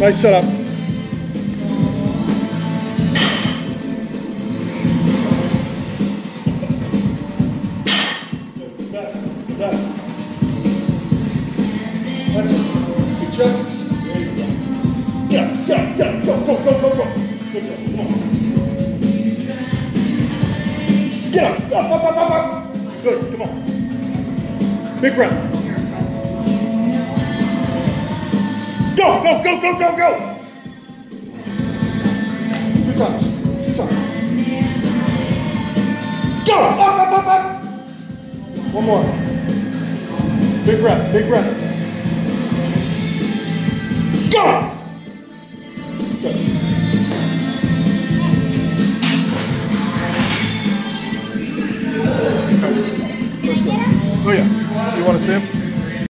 Nice setup. Best. That's it. You just, there you go. Get up, go. Good job, come on. Get up. Good, come on. Big breath. Go. 2 times. Go, up. One more. Big breath. Go. Good. Let's go. Oh yeah. You want to see him?